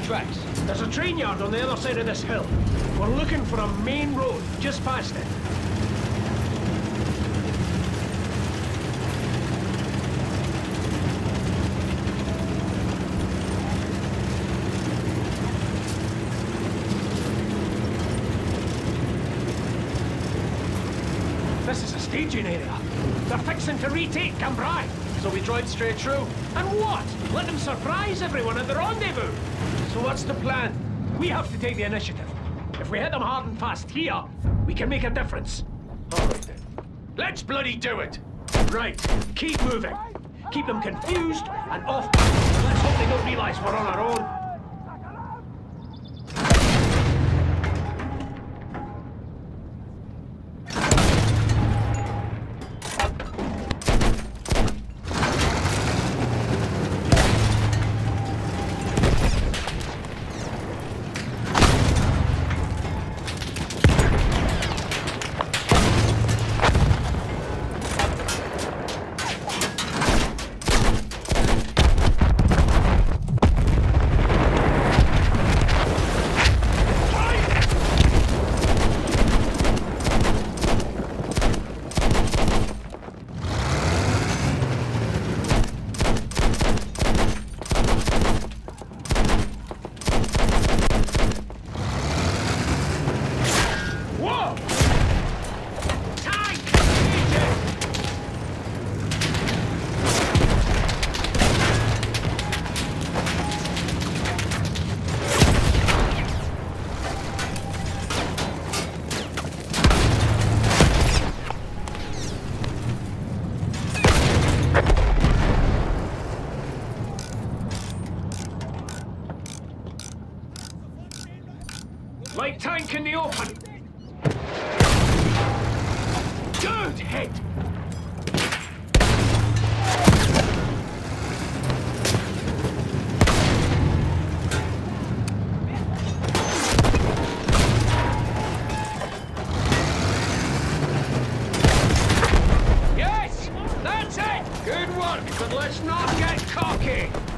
tracks? There's a train yard on the other side of this hill. We're looking for a main road just past it. This is a staging area. They're fixing to retake Cambrai. So we drive straight through? And what? Let them surprise everyone at the rendezvous. So what's the plan? We have to take the initiative. If we hit them hard and fast here, we can make a difference. All right then. Let's bloody do it! Right. Keep moving. Keep them confused and off. Let's hope they don't realize we're on our own. Light tank in the open! Good hit! Yes! That's it! Good work, but let's not get cocky!